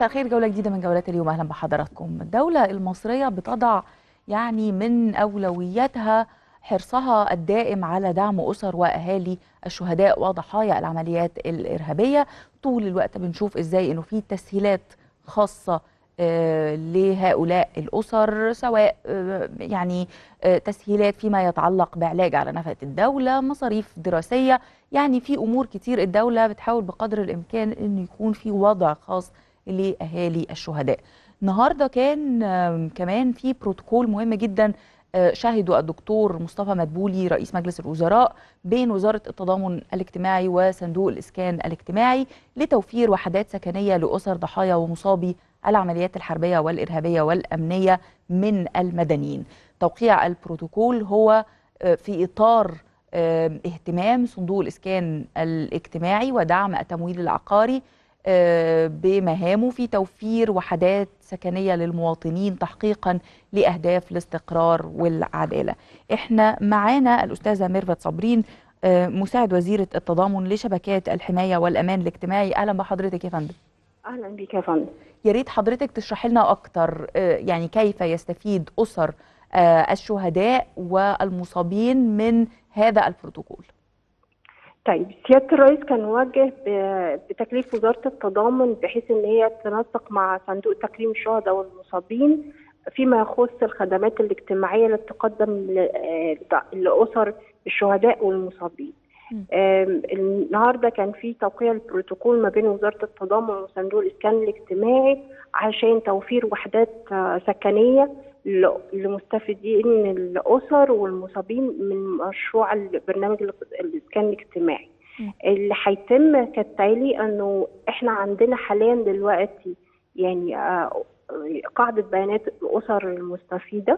مساء الخير، جولة جديدة من جولات اليوم. أهلا بحضراتكم. الدولة المصرية بتضع من أولوياتها حرصها الدائم على دعم أسر وأهالي الشهداء وضحايا العمليات الإرهابية. طول الوقت بنشوف إزاي إنه في تسهيلات خاصة لهؤلاء الأسر، سواء تسهيلات فيما يتعلق بعلاج على نفقة الدولة، مصاريف دراسية، يعني في أمور كتير الدولة بتحاول بقدر الإمكان إنه يكون في وضع خاص لأهالي الشهداء. النهارده كان كمان في بروتوكول مهم جدا شهده الدكتور مصطفى مدبولي رئيس مجلس الوزراء بين وزارة التضامن الاجتماعي وصندوق الإسكان الاجتماعي لتوفير وحدات سكنية لأسر ضحايا ومصابي العمليات الحربية والإرهابية والأمنية من المدنيين. توقيع البروتوكول هو في إطار اهتمام صندوق الإسكان الاجتماعي ودعم التمويل العقاري بمهامه في توفير وحدات سكنية للمواطنين تحقيقا لأهداف الاستقرار والعدالة. احنا معانا الأستاذة ميرفت صابرين، مساعد وزيرة التضامن لشبكات الحماية والأمان الاجتماعي. أهلا بحضرتك يا فندم. أهلا بك يا فندم. يا ريت حضرتك تشرحي لنا أكتر يعني كيف يستفيد أسر الشهداء والمصابين من هذا البروتوكول. طيب، سيادة الرئيس كان وجه بتكليف وزارة التضامن بحيث ان هي تنسق مع صندوق تكريم الشهداء والمصابين فيما يخص الخدمات الاجتماعية اللي تقدم لأسر الشهداء والمصابين. النهارده كان في توقيع البروتوكول ما بين وزارة التضامن وصندوق الإسكان الاجتماعي عشان توفير وحدات سكنية لمستفيدين الأسر والمصابين من مشروع برنامج الإسكان الاجتماعي. اللي هيتم كالتالي انه احنا عندنا حاليا دلوقتي يعني قاعدة بيانات الأسر المستفيدة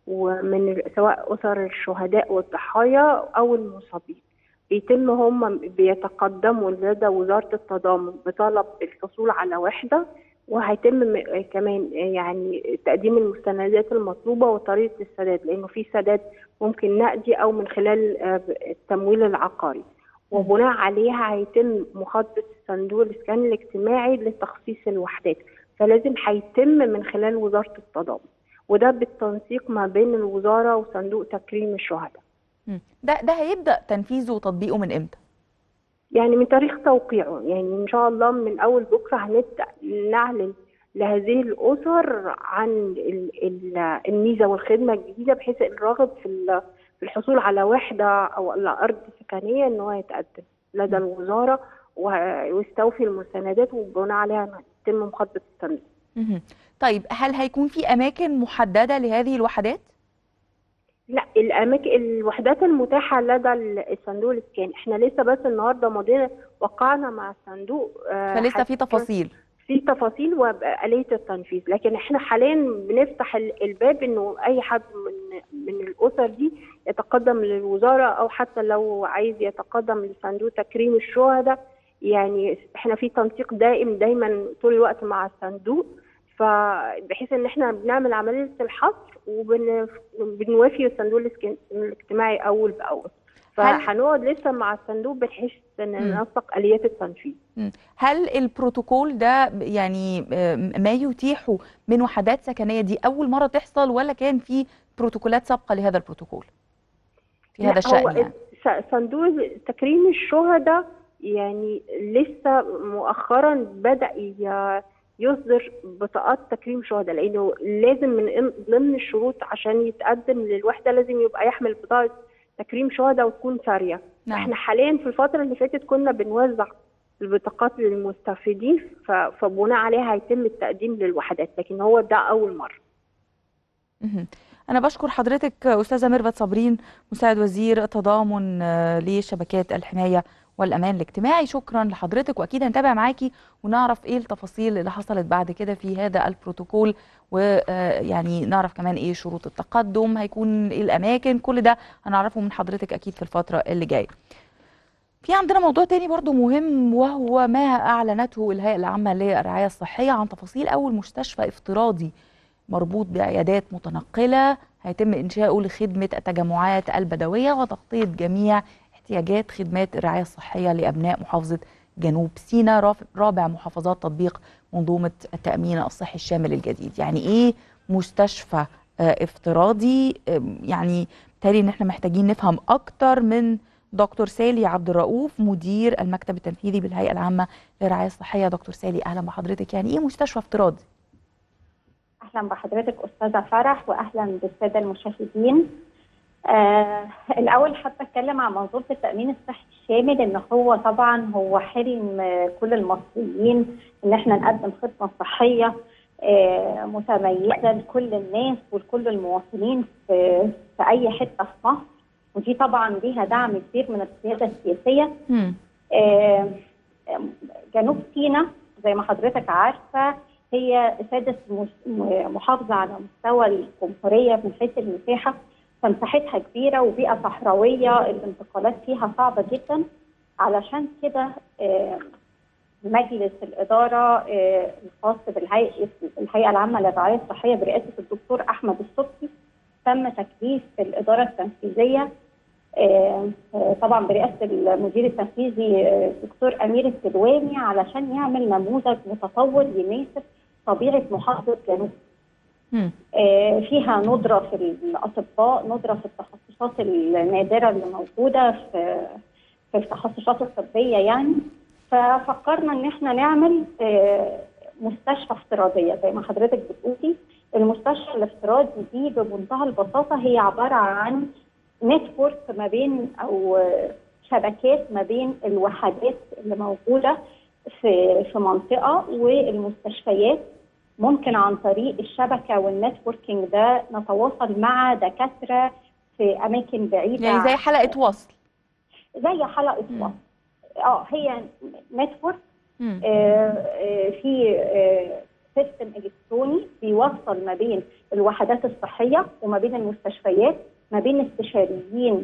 ومن سواء أسر الشهداء والضحايا أو المصابين. بيتم هم بيتقدموا لدى وزارة التضامن بطلب الحصول على وحدة، وهيتم كمان يعني تقديم المستندات المطلوبة وطريقة السداد، لأنه في سداد ممكن نقدي أو من خلال التمويل العقاري، وبناء عليها هيتم مخاطبة صندوق الإسكان الاجتماعي لتخصيص الوحدات، فلازم هيتم من خلال وزارة التضامن، وده بالتنسيق ما بين الوزارة وصندوق تكريم الشهداء. ده هيبدأ تنفيذه وتطبيقه من امتى؟ يعني من تاريخ توقيعه، يعني ان شاء الله من اول بكره هنبدا نعلن لهذه الاسر عن الميزه والخدمه الجديده، بحيث الراغب في الحصول على وحده او على ارض سكنيه ان هو يتقدم لدى الوزاره ويستوفي المستندات، وبناء عليها يتم مخاطبه الصندوق. طيب، هل هيكون في اماكن محدده لهذه الوحدات؟ لا، الوحدات المتاحه لدى الصندوق الاسكان، احنا لسه بس النهارده مضينا وقعنا مع الصندوق، فلسه في تفاصيل وآلية التنفيذ، لكن احنا حاليا بنفتح الباب انه اي حد من الاسر دي يتقدم للوزاره، او حتى لو عايز يتقدم لصندوق تكريم الشهداء. يعني احنا في تنسيق دايما طول الوقت مع الصندوق، فبحيث ان احنا بنعمل عمليه الحصر وبنوافي الصندوق الاجتماعي اول باول، فهنقعد لسه مع الصندوق بحيث ان ننسق اليات التنفيذ. هل البروتوكول ده يعني ما يتيحه من وحدات سكنيه دي اول مره تحصل، ولا كان في بروتوكولات سابقه لهذا البروتوكول في هذا الشأن؟ يعني صندوق تكريم الشهداء يعني لسه مؤخرا بدأ يصدر بطاقات تكريم شهداء، لانه لازم من ضمن الشروط عشان يتقدم للوحده لازم يبقى يحمل بطاقه تكريم شهداء وتكون ساريه. احنا حاليا في الفتره اللي فاتت كنا بنوزع البطاقات للمستفيدين، فبناء عليها هيتم التقديم للوحدات، لكن هو ده اول مره. أنا بشكر حضرتك أستاذة ميرفت صابرين، مساعد وزير التضامن لشبكات الحماية والأمان الاجتماعي. شكرا لحضرتك، وأكيد هنتابع معاكي ونعرف إيه التفاصيل اللي حصلت بعد كده في هذا البروتوكول، ويعني نعرف كمان إيه شروط التقدم، هيكون إيه الأماكن، كل ده هنعرفه من حضرتك أكيد في الفترة اللي جاية. في عندنا موضوع تاني برضو مهم، وهو ما أعلنته الهيئة العامة للرعاية الصحية عن تفاصيل أول مستشفى افتراضي مربوط بعيادات متنقلة هيتم إنشاؤه لخدمة التجمعات البدوية وتغطية جميع احتياجات خدمات الرعاية الصحية لأبناء محافظة جنوب سيناء، رابع محافظات تطبيق منظومة التأمين الصحي الشامل الجديد. يعني إيه مستشفى افتراضي؟ يعني بالتالي إن احنا محتاجين نفهم أكتر من دكتور سالي عبد الرؤوف، مدير المكتب التنفيذي بالهيئة العامة للرعاية الصحية. دكتور سالي، أهلا بحضرتك. يعني إيه مستشفى افتراضي؟ أهلا بحضرتك أستاذة فرح، وأهلا بالسادة المشاهدين. الأول حابة أتكلم عن منظومة التأمين الصحي الشامل، إن هو طبعا هو حلم كل المصريين إن إحنا نقدم خدمة صحية متميزة لكل الناس ولكل المواطنين في أي حتة في مصر، ودي طبعا ليها دعم كبير من القيادة السياسية. جنوب سيناء زي ما حضرتك عارفة هي سادس محافظة على مستوى الجمهورية من حيث المساحة، فمساحتها كبيرة وبيئة صحراوية، الانتقالات فيها صعبة جدا. علشان كده مجلس الإدارة الخاص بالهيئة العامة للرعاية الصحية برئاسة الدكتور أحمد الصبحي تم تكليف الإدارة التنفيذية طبعا برئاسة المدير التنفيذي الدكتور أمير السلواني علشان يعمل نموذج متطور يناسب طبيعة محافظة جنوب. فيها ندرة في الأطباء، ندرة في التخصصات النادرة اللي موجودة في التخصصات الطبية يعني. ففكرنا إن احنا نعمل مستشفى افتراضية زي ما حضرتك بتقولي. المستشفى الافتراضي دي بمنتهى البساطة هي عبارة عن نتورك ما بين أو شبكات ما بين الوحدات اللي موجودة في منطقة والمستشفيات. ممكن عن طريق الشبكة والنتوركينج ده نتواصل مع دكاترة في أماكن بعيدة، يعني زي حلقة وصل. زي حلقة وصل. هي نتورك في سيستم إلكتروني بيوصل ما بين الوحدات الصحية وما بين المستشفيات، ما بين استشاريين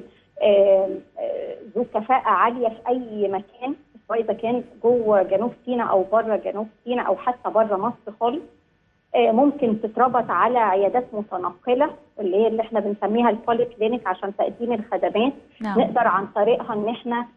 ذو كفاءة عالية في أي مكان، سواء إذا كان جوه جنوب سيناء أو بره جنوب سيناء أو حتى بره مصر خالص. ممكن تتربط على عيادات متنقلة اللي احنا بنسميها البولي كلينيك عشان تقديم الخدمات. نقدر عن طريقها ان احنا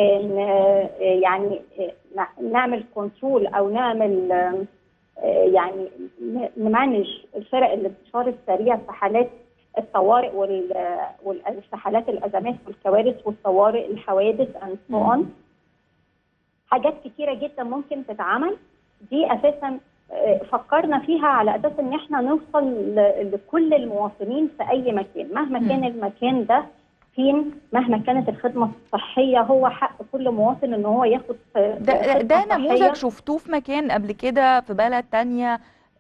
يعني نعمل كنترول او نعمل يعني نمانج الفرق الانتشار السريع في حالات الطوارئ وفي حالات الازمات والكوارث والطوارئ الحوادث and so on. حاجات كتيرة جدا ممكن تتعمل. دي اساسا فكرنا فيها على اساس ان احنا نوصل لكل المواطنين في اي مكان، مهما كان المكان ده فين، مهما كانت الخدمه الصحيه. هو حق كل مواطن ان هو ياخد ده نموذج شفتوه في مكان قبل كده في بلد تانية؟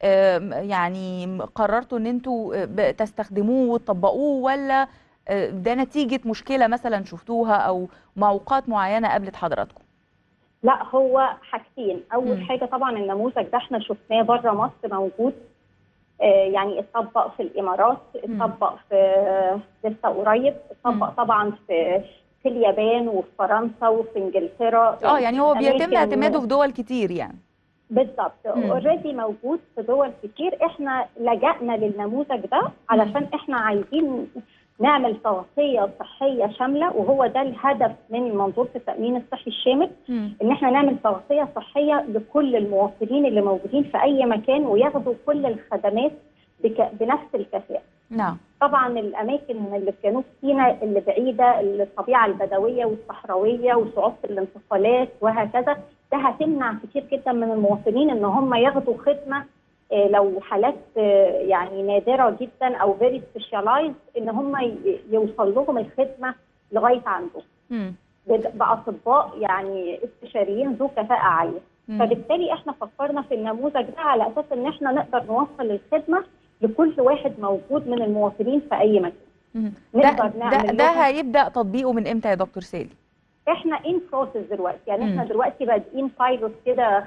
يعني قررتوا ان انتوا تستخدموه وتطبقوه، ولا ده نتيجه مشكله مثلا شفتوها او معوقات معينه قابلت حضراتكم؟ لا، هو حاجتين. اول حاجه طبعا النموذج ده احنا شفناه بره مصر موجود، يعني اتطبق في الامارات، اتطبق في لسه قريب، اتطبق طبعا في اليابان وفي فرنسا وفي انجلترا. يعني هو بيتم اعتماده في دول كتير يعني. بالظبط، اوريدي موجود في دول كتير. احنا لجأنا للنموذج ده علشان احنا عايزين نعمل تغطية صحية شاملة، وهو ده الهدف من منظومة التأمين الصحي الشامل، ان احنا نعمل تغطية صحية لكل المواطنين اللي موجودين في اي مكان وياخدوا كل الخدمات بنفس الكفاءة. نعم. طبعا الاماكن اللي في جنوب سيناء اللي بعيدة، الطبيعة البدوية والصحراوية وصعوبة الانتقالات وهكذا، ده هتمنع كتير جدا من المواطنين ان هم ياخدوا خدمة لو حالات يعني نادرة جدا أو فيري سبيشالايز إن هم يوصل لهم الخدمة لغاية عندهم بأطباء يعني استشاريين ذو كفاءة عالية. فبالتالي إحنا فكرنا في النموذج ده على أساس إن إحنا نقدر نوصل الخدمة لكل واحد موجود من المواطنين في أي مكان. نقدر نعمل ده هيبدأ تطبيقه من إمتى يا دكتور سالي؟ إحنا إن بروسيس دلوقتي، يعني إحنا دلوقتي بادئين بايلوت كده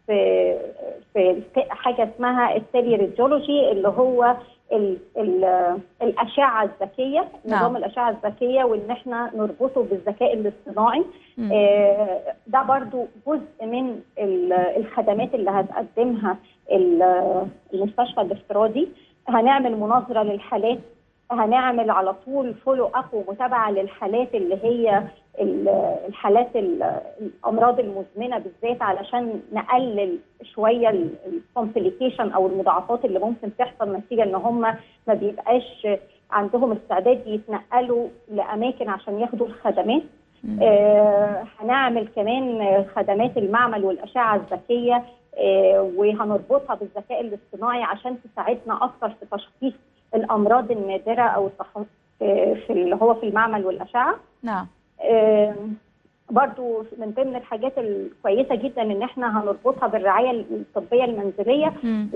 في حاجه اسمها التيلي راديولوجي، اللي هو الاشعه الذكيه، نظام الاشعه الذكيه، وان احنا نربطه بالذكاء الاصطناعي. ده برضو جزء من الخدمات اللي هتقدمها المستشفى الافتراضي. هنعمل مناظره للحالات، هنعمل على طول فولو اب ومتابعه للحالات اللي هي الحالات الامراض المزمنه بالذات، علشان نقلل شويه الكومبليكيشن او المضاعفات اللي ممكن تحصل نتيجه ان هم ما بيبقاش عندهم استعداد يتنقلوا لاماكن عشان ياخدوا الخدمات. هنعمل كمان خدمات المعمل والاشعه الذكيه، وهنربطها بالذكاء الاصطناعي عشان تساعدنا اكثر في تشخيص الامراض النادره او في اللي هو في المعمل والاشعه. نعم. برضو من ضمن الحاجات الكويسه جدا ان احنا هنربطها بالرعايه الطبيه المنزليه،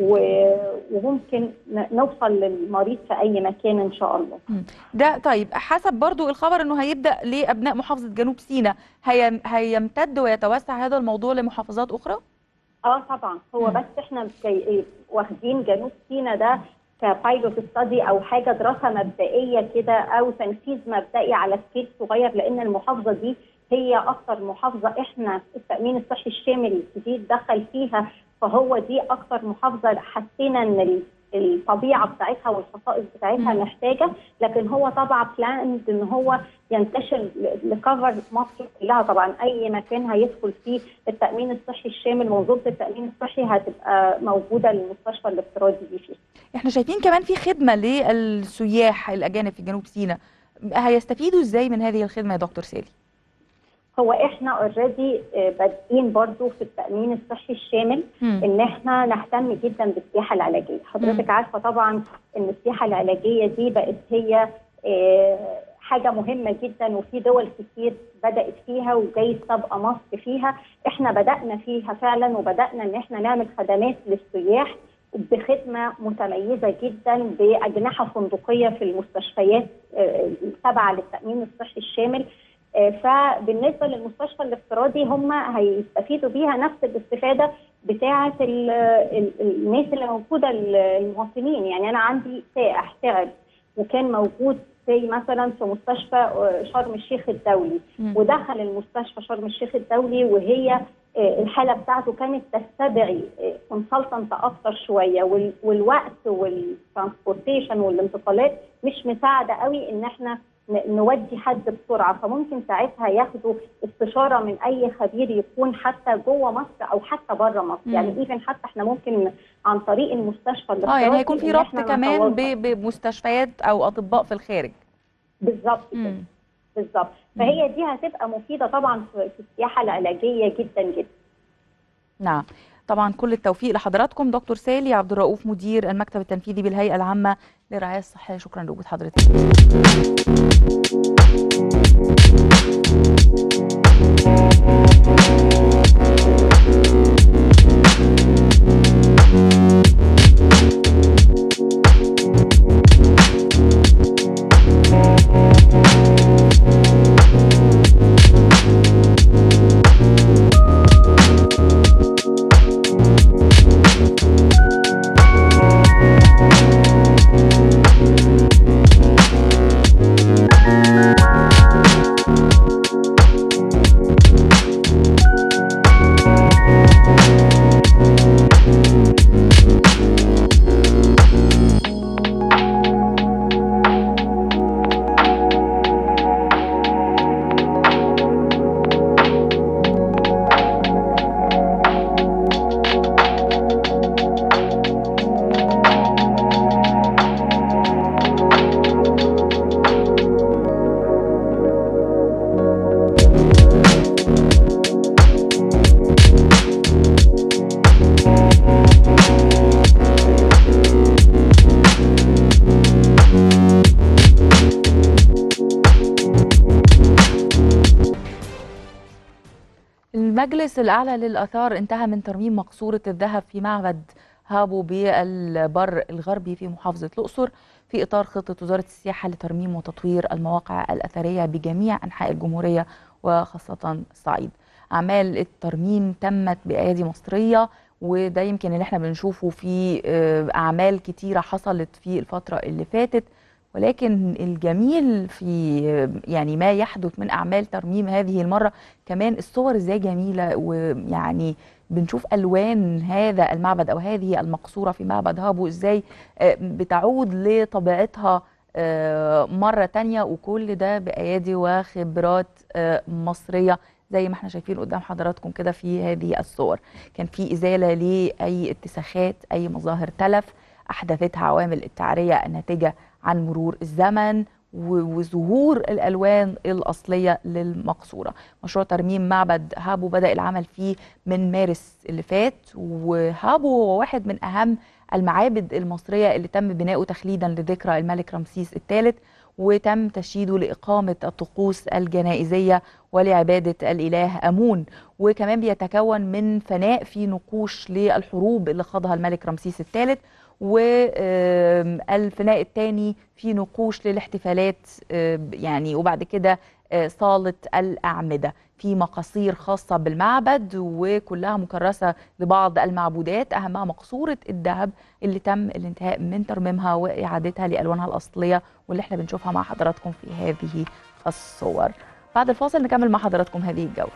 وممكن نوصل للمريض في اي مكان ان شاء الله. ده طيب، حسب برضو الخبر انه هيبدا لابناء محافظه جنوب سيناء، هيمتد ويتوسع هذا الموضوع لمحافظات اخرى؟ طبعا. هو بس احنا واخدين جنوب سيناء ده كبايلوت ستادي او حاجه دراسه مبدئيه كده او تنفيذ مبدئي على سكيل صغير، لان المحافظه دي هي اكثر محافظه احنا التامين الصحي الشامل الجديد دخل فيها، فهو دي اكثر محافظه حسينا ان الطبيعه بتاعتها والخصائص بتاعتها محتاجه، لكن هو طبعا بلاند ان هو ينتشر لكفر مصر كلها. طبعا اي مكان هيدخل فيه التامين الصحي الشامل، منظومه التامين الصحي هتبقى موجوده للمستشفى الافتراضي دي فيه. احنا شايفين كمان في خدمه للسياح الاجانب في جنوب سيناء، هيستفيدوا ازاي من هذه الخدمه يا دكتور سالي؟ هو احنا اوريدي بادئين برضو في التامين الصحي الشامل ان احنا نهتم جدا بالسياحه العلاجيه. حضرتك عارفه طبعا ان السياحه العلاجيه دي بقت هي حاجه مهمه جدا، وفي دول كتير بدات فيها وجاي تبقى مصر فيها. احنا بدانا فيها فعلا، وبدانا ان احنا نعمل خدمات للسياح بخدمه متميزه جدا باجنحه فندقيه في المستشفيات التابعه للتامين الصحي الشامل. فبالنسبه للمستشفى الافتراضي هم هيستفيدوا بيها نفس الاستفاده بتاعه الناس اللي موجوده المواطنين. يعني انا عندي سائح تعب وكان موجود زي مثلا في مستشفى شرم الشيخ الدولي، ودخل المستشفى شرم الشيخ الدولي وهي الحاله بتاعته كانت تستدعي كونسلتنت اكتر شويه، والوقت والترانسبورتيشن والانتقالات مش مساعده قوي ان احنا نودي حد بسرعه، فممكن ساعتها ياخدوا استشاره من اي خبير يكون حتى جوه مصر او حتى بره مصر. يعني ايفن حتى احنا ممكن عن طريق المستشفى الافتراضي يعني هيكون في ربط كمان بمستشفيات او اطباء في الخارج. بالظبط كده، بالظبط. فهي دي هتبقى مفيده طبعا في السياحه العلاجيه جدا جدا. نعم، طبعا كل التوفيق لحضراتكم. دكتور سالي عبد الرؤوف، مدير المكتب التنفيذي بالهيئه العامه للرعايه الصحيه، شكرا لوجود حضرتك. المجلس الأعلى للآثار انتهى من ترميم مقصورة الذهب في معبد هابو بالبر الغربي في محافظة الأقصر في إطار خطة وزارة السياحة لترميم وتطوير المواقع الأثرية بجميع أنحاء الجمهورية وخاصة الصعيد. أعمال الترميم تمت بأيادي مصرية، وده يمكن اللي احنا بنشوفه في أعمال كتيرة حصلت في الفترة اللي فاتت. ولكن الجميل في يعني ما يحدث من أعمال ترميم هذه المرة كمان الصور ازاي جميلة، ويعني بنشوف ألوان هذا المعبد أو هذه المقصورة في معبد هابو ازاي بتعود لطبيعتها مرة تانية، وكل ده بأيادي وخبرات مصرية زي ما احنا شايفين قدام حضراتكم كده في هذه الصور. كان في إزالة لأي اتساخات، أي مظاهر تلف أحدثتها عوامل التعرية الناتجة عن مرور الزمن وظهور الألوان الأصلية للمقصورة. مشروع ترميم معبد هابو بدأ العمل فيه من مارس اللي فات، وهابو هو واحد من أهم المعابد المصرية اللي تم بناؤه تخليدا لذكرى الملك رمسيس الثالث، وتم تشييده لإقامة الطقوس الجنائزية ولعبادة الإله أمون. وكمان بيتكون من فناء في نقوش للحروب اللي خاضها الملك رمسيس الثالث، والفناء الثاني في نقوش للاحتفالات يعني، وبعد كده صالة الأعمدة في مقاصير خاصة بالمعبد، وكلها مكرسة لبعض المعبودات أهمها مقصورة الذهب اللي تم الانتهاء من ترميمها وإعادتها لألوانها الأصلية، واللي احنا بنشوفها مع حضراتكم في هذه الصور. بعد الفاصل نكمل مع حضراتكم هذه الجولة.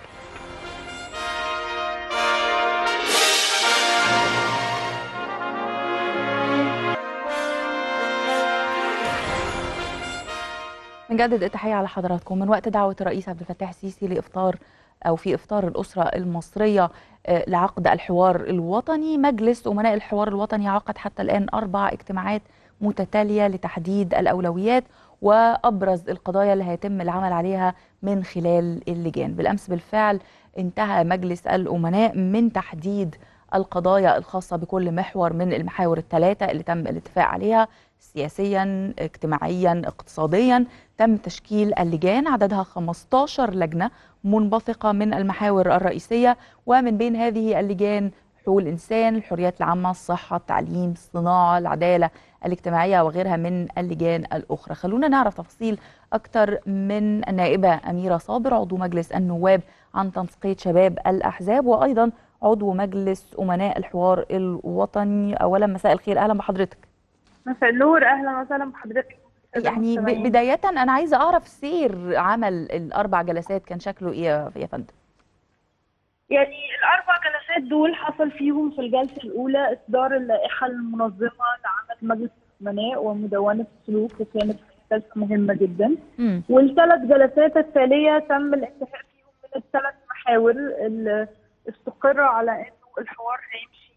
نجدد التحية على حضراتكم. من وقت دعوة الرئيس عبد الفتاح السيسي لإفطار أو في إفطار الأسرة المصرية لعقد الحوار الوطني، مجلس أمناء الحوار الوطني عقد حتى الآن 4 اجتماعات متتالية لتحديد الأولويات وأبرز القضايا اللي هيتم العمل عليها من خلال اللجان. بالأمس بالفعل انتهى مجلس الأمناء من تحديد القضايا الخاصة بكل محور من المحاور ال3 اللي تم الاتفاق عليها، سياسيا، اجتماعيا، اقتصاديا. تم تشكيل اللجان عددها 15 لجنة منبثقة من المحاور الرئيسية، ومن بين هذه اللجان حقوق الإنسان، الحريات العامة، الصحة، التعليم، الصناعة، العدالة الاجتماعية وغيرها من اللجان الأخرى. خلونا نعرف تفاصيل أكتر من النائبة أميرة صابر عضو مجلس النواب عن تنسيقية شباب الأحزاب، وأيضا عضو مجلس أمناء الحوار الوطني. أولا مساء الخير، أهلا بحضرتك. مساء النور، اهلا وسهلا بحضرتك. يعني بداية أنا عايزة أعرف سير عمل ال4 جلسات كان شكله إيه يا فندم؟ يعني ال4 جلسات دول حصل فيهم في الجلسة الأولى إصدار اللائحة المنظمة لعمل مجلس الأمناء ومدونة السلوك، وكانت جلسة مهمة جدا. وال3 جلسات التالية تم الانتهاء فيهم من ال3 محاور اللي استقر على إنه الحوار هيمشي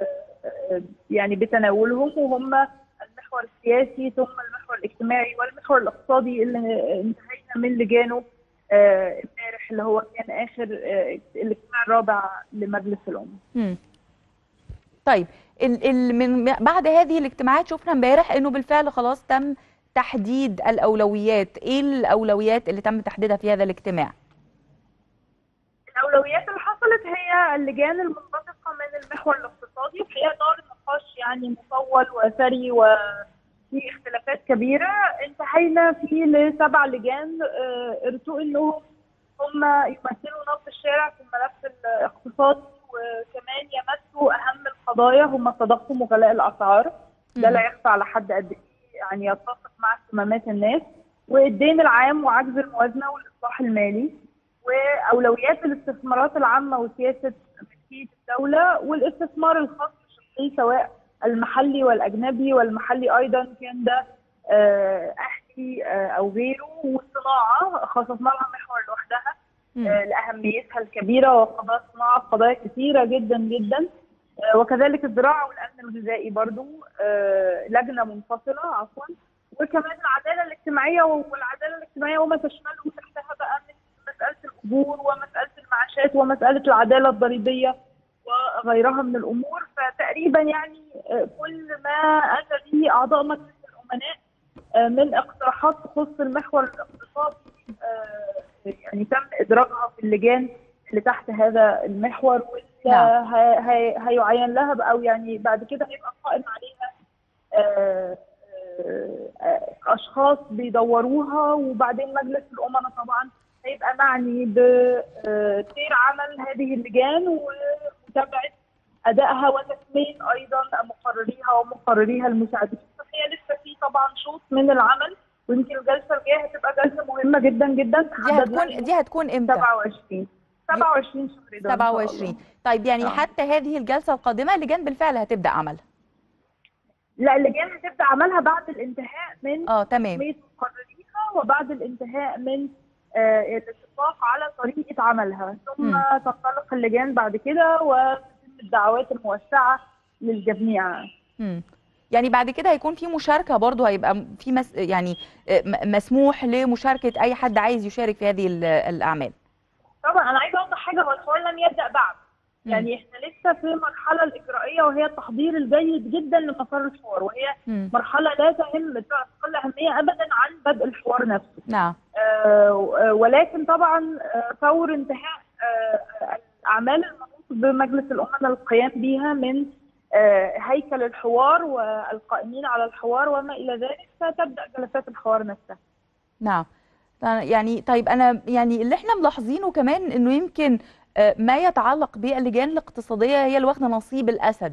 يعني بتناولهم، وهم المحور السياسي ثم المحور الاجتماعي والمحور الاقتصادي اللي انتهينا من لجانه امبارح، اللي هو كان اخر الاجتماع الرابع لمجلس الامه. طيب من بعد هذه الاجتماعات شفنا امبارح انه بالفعل خلاص تم تحديد الاولويات. ايه الاولويات اللي تم تحديدها في هذا الاجتماع؟ الاولويات اللي حصلت هي اللجان المنبثقه من المحور الاقتصادي، وهي دار نقاش يعني مطول وثري وفي اختلافات كبيره. انتهينا فيه ل7 لجان ارتؤوا انهم هم يمثلوا نص الشارع في الملف الاقتصادي، وكمان يمسوا اهم القضايا هم التضخم وغلاء الاسعار، ده لا يخفى على حد قد ايه يعني يتفق مع اهتمامات الناس، والدين العام وعجز الموازنه والاصلاح المالي، واولويات الاستثمارات العامه وسياسه ملكيه الدوله، والاستثمار الخاص بالشقي سواء المحلي والاجنبي، والمحلي ايضا كان ده اهلي او غيره، والصناعه خصصنا لها محور لوحدها لاهميتها الكبيره، وقضايا الصناعه قضايا كثيره جدا جدا، وكذلك الزراعه والامن الغذائي برضو لجنه منفصله عفوا، وكمان العداله الاجتماعيه، والعداله الاجتماعيه وما تشمله تحتها بقى من مساله الاجور ومساله المعاشات ومساله العداله الضريبيه وغيرها من الامور. فتقريبا يعني كل ما اتى به اعضاء مجلس الامناء من اقتراحات تخص المحور الاقتصادي يعني تم ادراجها في اللجان اللي تحت هذا المحور، واللي هيعين لها بقى، او يعني بعد كده هيبقى قائم عليها اشخاص بيدوروها، وبعدين مجلس الامناء طبعا هيبقى معني بسير عمل هذه اللجان ومتابعه ادائها وتسمين ايضا مقرريها ومقرريها المساعدين. فهي لسه في طبعا شوط من العمل، ويمكن الجلسه الجايه هتبقى جلسه مهمه جدا جدا. دي هتكون امتى؟ 27 شهر ده 27. طيب يعني حتى هذه الجلسه القادمه اللجان بالفعل هتبدا عملها؟ لا، اللجان هتبدا عملها بعد الانتهاء من تمام. تسميه مقرريها، وبعد الانتهاء من الاتفاق على طريقه عملها، ثم تنطلق اللجان بعد كده وتتم الدعوات الموسعه للجميع. يعني بعد كده هيكون في مشاركه برضه، هيبقى في يعني مسموح لمشاركه اي حد عايز يشارك في هذه الاعمال. طبعا انا عايزه اوضح حاجه، هو الحوار لم يبدا بعد. يعني احنا لسه في المرحله الاجرائيه، وهي التحضير الجيد جدا لمسار الحوار، وهي مرحله لا تقل اهميه ابدا عن بدء الحوار نفسه. نعم. ولكن طبعا فور انتهاء الاعمال المنوط بمجلس الامه للقيام بها من هيكل الحوار والقائمين على الحوار وما الى ذلك، ستبدا جلسات الحوار نفسها. نعم. يعني طيب، انا يعني اللي احنا ملاحظينه كمان انه يمكن ما يتعلق باللجان الاقتصاديه هي اللي واخده نصيب الاسد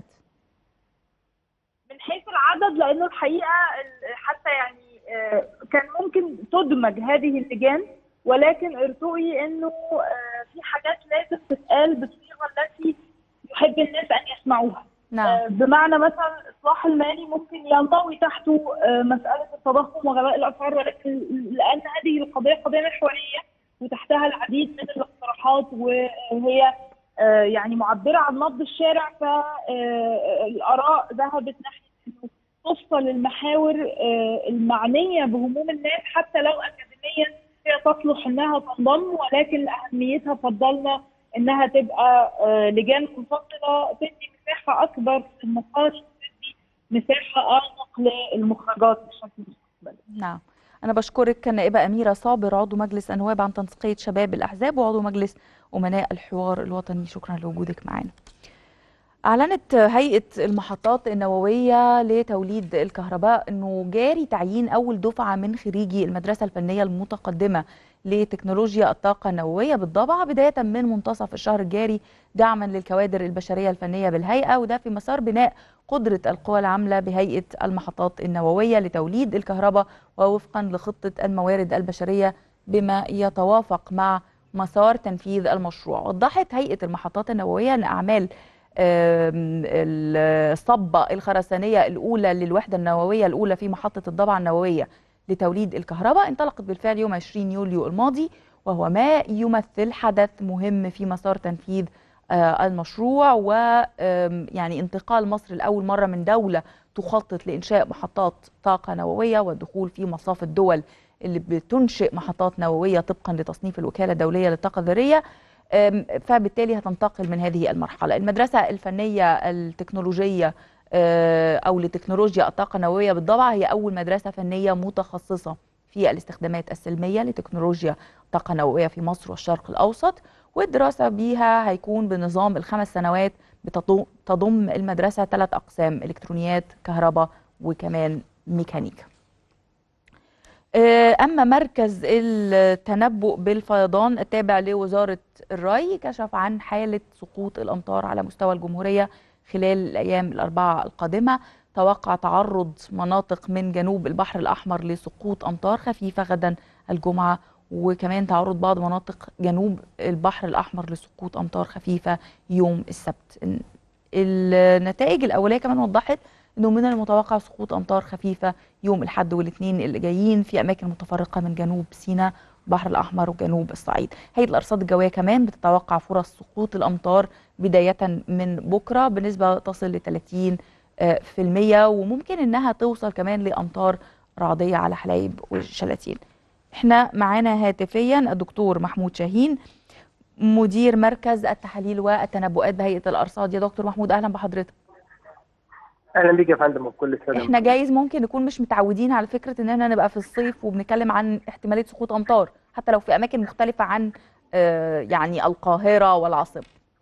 من حيث العدد، لانه الحقيقه حتى يعني كان ممكن تدمج هذه اللجان، ولكن ارتؤي انه في حاجات لازم تتقال بالصيغه التي يحب الناس ان يسمعوها. نعم. بمعنى مثلا الاصلاح المالي ممكن ينضوي تحته مساله التضخم وغلاء الاسعار، ولكن لان هذه القضيه قضيه محوريه وتحتها العديد من الاقتراحات، وهي يعني معبره عن نبض الشارع، فالاراء ذهبت ناحيه انه تفصل المحاور المعنيه بهموم الناس، حتى لو اكاديميا هي تصلح انها تنضم، ولكن لاهميتها فضلنا انها تبقى لجان منفصله تدي مساحه اكبر في النقاش، تدي مساحه اعمق للمخرجات بشكل مستقبلي. نعم. أنا بشكرك النائبة أميرة صابر، عضو مجلس النواب عن تنسيقية شباب الأحزاب وعضو مجلس أمناء الحوار الوطني. شكرا لوجودك معنا. أعلنت هيئة المحطات النووية لتوليد الكهرباء أنه جاري تعيين أول دفعة من خريجي المدرسة الفنية المتقدمة لتكنولوجيا الطاقة النووية بالضبع بداية من منتصف الشهر الجاري، دعما للكوادر البشرية الفنية بالهيئة، وده في مسار بناء قدرة القوى العاملة بهيئة المحطات النووية لتوليد الكهرباء، ووفقا لخطة الموارد البشرية بما يتوافق مع مسار تنفيذ المشروع. وضحت هيئة المحطات النووية أن أعمال الصبة الخرسانية الأولى للوحدة النووية الأولى في محطة الضبعة النووية لتوليد الكهرباء انطلقت بالفعل يوم 20 يوليو الماضي، وهو ما يمثل حدث مهم في مسار تنفيذ المشروع، ويعني انتقال مصر لأول مرة من دولة تخطط لإنشاء محطات طاقة نووية والدخول في مصاف الدول اللي بتنشئ محطات نووية طبقا لتصنيف الوكالة الدولية للطاقة الذرية. فبالتالي هتنتقل من هذه المرحلة. المدرسة الفنية التكنولوجية أو لتكنولوجيا الطاقة النووية بالضبع هي أول مدرسة فنية متخصصة في الاستخدامات السلمية لتكنولوجيا الطاقة النووية في مصر والشرق الأوسط، والدراسة بيها هيكون بنظام ال5 سنوات، بتضم المدرسة 3 أقسام: إلكترونيات، كهرباء، وكمان ميكانيكا. أما مركز التنبؤ بالفيضان التابع لوزارة الري كشف عن حالة سقوط الأمطار على مستوى الجمهورية خلال الأيام الأربعة القادمة. توقع تعرض مناطق من جنوب البحر الأحمر لسقوط أمطار خفيفة غدا الجمعة، وكمان تعرض بعض مناطق جنوب البحر الأحمر لسقوط أمطار خفيفة يوم السبت. النتائج الأولية كمان وضحت أنه من المتوقع سقوط أمطار خفيفة يوم الأحد والاثنين اللي جايين في أماكن متفرقة من جنوب سيناء، البحر الأحمر، وجنوب الصعيد. هيئة الأرصاد الجوية كمان بتتوقع فرص سقوط الأمطار بداية من بكرة بنسبة تصل ل 30%، وممكن أنها توصل كمان لأمطار رعدية على حلايب والشلاتين. احنا معانا هاتفيا الدكتور محمود شاهين، مدير مركز التحاليل والتنبؤات بهيئة الأرصاد. يا دكتور محمود، أهلا بحضرتك. اهلا بيك يا فندم وكل الساده. احنا جايز ممكن نكون مش متعودين على فكره ان احنا نبقى في الصيف وبنتكلم عن احتماليه سقوط امطار حتى لو في اماكن مختلفه عن يعني القاهره والعاصمه.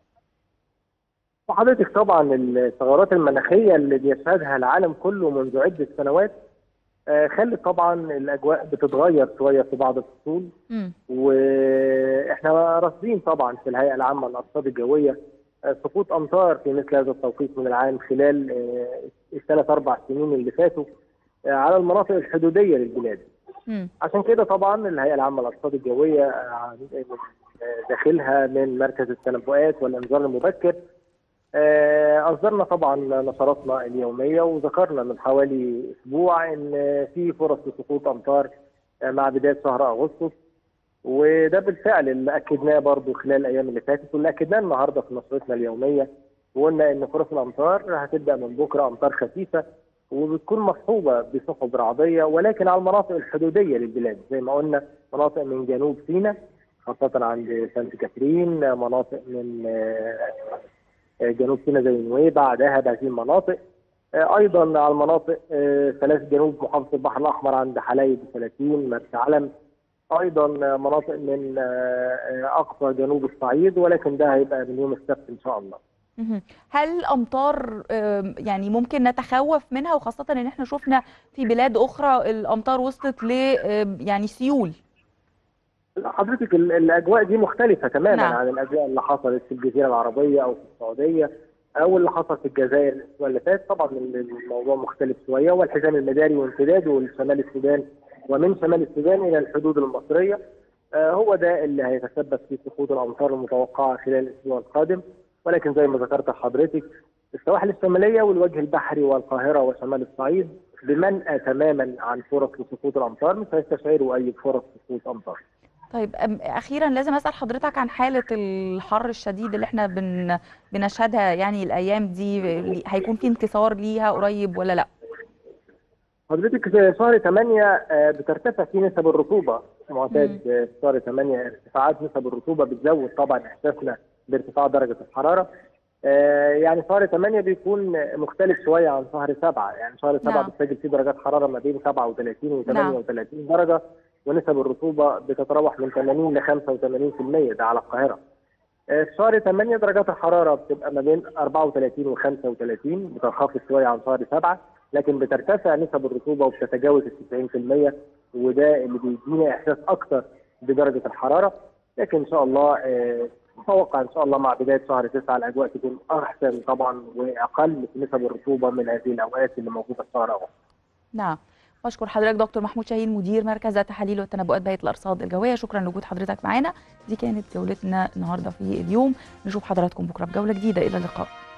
وحضرتك طبعا التغيرات المناخيه اللي بيشهدها العالم كله منذ عده سنوات خلت طبعا الاجواء بتتغير شويه في بعض الفصول، واحنا راصدين طبعا في الهيئه العامه للارصاد الجويه سقوط امطار في مثل هذا التوقيت من العام خلال الثلاث 4 سنين اللي فاتوا على المناطق الحدوديه للبلاد. عشان كده طبعا الهيئه العامه للارصاد الجويه داخلها من مركز التنبؤات والانذار المبكر أصدرنا طبعا نشراتنا اليومية وذكرنا من حوالي أسبوع إن في فرص لسقوط أمطار مع بداية شهر أغسطس، وده بالفعل اللي أكدناه برضو خلال الأيام اللي فاتت، واللي أكدناه النهاردة في نشرتنا اليومية، وقلنا إن فرص الأمطار هتبدأ من بكرة أمطار خفيفة وبتكون مصحوبة بسحب رعدية، ولكن على المناطق الحدودية للبلاد زي ما قلنا، مناطق من جنوب سيناء خاصة عند سانت كاترين، مناطق من جنوب سيناء زي نويبع دهب، هذه المناطق. ايضا على المناطق ثلاث جنوب محافظه البحر الاحمر عند حلايب 30 مرسى علم، ايضا مناطق من اقصى جنوب الصعيد، ولكن ده هيبقى من يوم السبت ان شاء الله. هل الامطار يعني ممكن نتخوف منها، وخاصه ان احنا شفنا في بلاد اخرى الامطار وصلت ل يعني سيول؟ حضرتك الاجواء دي مختلفه تماما نعم. عن الاجواء اللي حصلت في الجزيره العربيه او في السعوديه او اللي حصل في الجزائر الاسبوع اللي فات. طبعا الموضوع مختلف شويه، والحزام المداري وامتداده لشمال السودان ومن شمال السودان الى الحدود المصريه هو ده اللي هيتسبب في سقوط الامطار المتوقعه خلال الاسبوع القادم. ولكن زي ما ذكرت لحضرتك، السواحل الشماليه والوجه البحري والقاهره وشمال الصعيد بمنأى تماما عن فرص لسقوط الامطار، مش هيستشعروا اي فرص سقوط امطار. طيب اخيرا لازم اسال حضرتك عن حاله الحر الشديد اللي احنا بنشهدها يعني الايام دي، هيكون في انكسار ليها قريب ولا لا؟ حضرتك في شهر 8 بترتفع فيه نسب الرطوبه، معتاد في شهر 8 ارتفاعات نسب الرطوبه بتزود طبعا احساسنا بارتفاع درجه الحراره. يعني شهر 8 بيكون مختلف شويه عن شهر 7، يعني شهر 7 نعم. بتسجل فيه درجات حراره ما بين 37 و 38 نعم. درجه، ونسب الرطوبه بتتراوح من 80 ل 85%، ده على القاهره. في شهر 8 درجات الحراره بتبقى ما بين 34 و 35، بتنخفض شويه عن شهر 7، لكن بترتفع نسب الرطوبه وبتتجاوز ال 90%، وده اللي بيدينا احساس اكثر بدرجه الحراره. لكن ان شاء الله متوقع ان شاء الله مع بدايه شهر 9 الاجواء تكون احسن طبعا واقل في نسب الرطوبه من هذه الاوقات اللي موجوده في شهر اغسطس. نعم. بشكر حضرتك دكتور محمود شاهين، مدير مركز التحاليل والتنبؤات بهيئة الأرصاد الجوية. شكرا لوجود حضرتك معانا. دي كانت جولتنا النهارده في اليوم، نشوف حضراتكم بكره بجولة جديدة. إلى اللقاء.